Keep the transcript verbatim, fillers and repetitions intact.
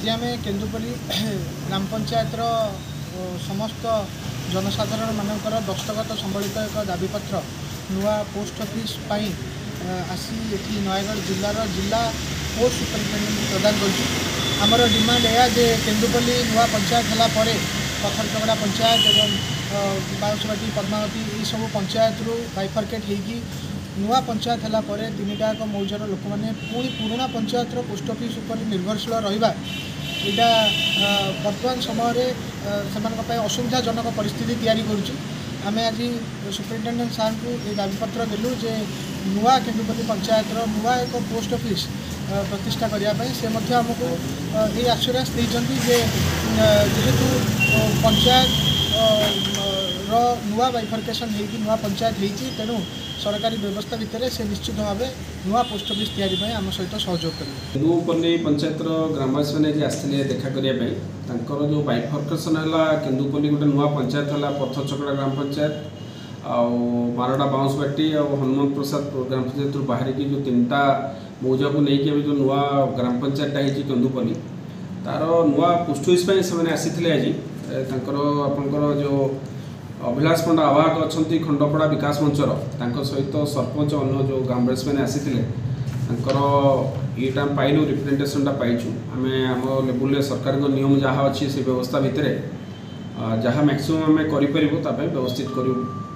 आज आम केन्दुपल्ली ग्राम पंचायतर समस्त जनसाधारण मानकर दस्तखत संबलित एक दाबीपत्र नुआ पोस्ट ऑफिस आसी ये नयगढ़ जिलार जिला पोस्ट सुपरिटेडेंट प्रदान कर डिमांड है जे केन्दुपल्ली नुआ पंचायत है पत्थरचगड़ा पंचायत और बाउसबाटी पद्मावती ये सब पंचायत रू बाइफर्केट होगी नुआ पंचायत है तीनटा एक मौजार लोक मैंने पुणी पुराणा पंचायतर पोस्ट ऑफिस उपर निर्भरशील रहा यहाँ बर्तमान समय से असुविधाजनक परिस्थिति तैयारी करुँ आम आज सुपरिटेडेंट सार को ये दाबीपत्र देलु जे नुआ केन्दुपल्ली पंचायतर नुआ एक पोस्ट ऑफिस प्रतिष्ठा करने से आमको ये आश्वास देते जेहेतु पंचायत नुआ बाइफर्केशन होगी नुआ पंचायत होती तेणु सरकारी व्यवस्था भितर से निश्चित भाव नुआ पोस्ट ऑफिस तैयारी आम सहित सहयोग करेंगे। केन्दुपल्ली पंचायतर ग्रामवासी मैंने आसते देखा करने जो बाइफर्केशन है केन्दुपल्ली गोटे नुआ पंचायत है पत्थरचगड़ा ग्राम पंचायत आउ बारटा बाउंसबाटी और हनुमान प्रसाद ग्राम पंचायत बाहर की जो तीन टा मौजा को लेकिन जो नुआ ग्राम पंचायतटा होती केन्दुपल्ली तार नुआ पोस्ट ऑफिस से आसी आज आपंकर जो अभिलाष पंडा आवाहक अच्छा खंडपड़ा विकास मंचर सहित सरपंच अन्य जो ग्रामवासी मैंने आसी ये पाइलु रिप्रेजेंटेशनटा पाइचु आम आम लेवल सरकार नियम जहाँ अच्छी से व्यवस्था भितर जहाँ मैक्सिमम आम कर व्यवस्थित करूँ।